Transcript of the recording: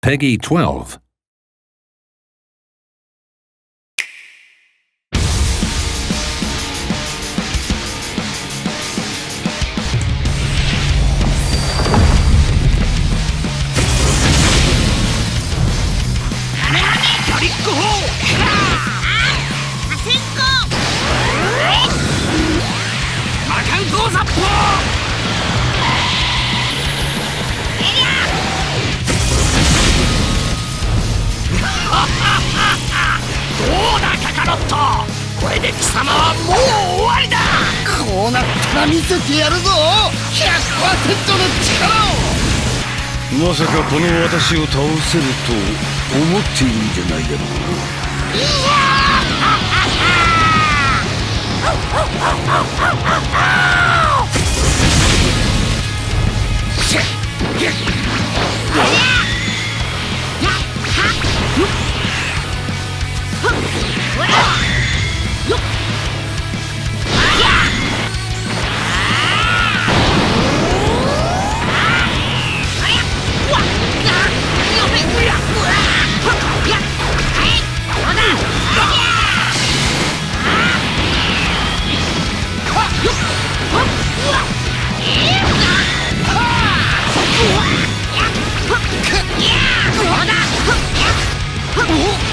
Peggy 12. これで貴様はもう終わりだ。こうなったら見せてやるぞ 100% の力を。 まさかこの私を倒せると思っているんじゃないだろうおっ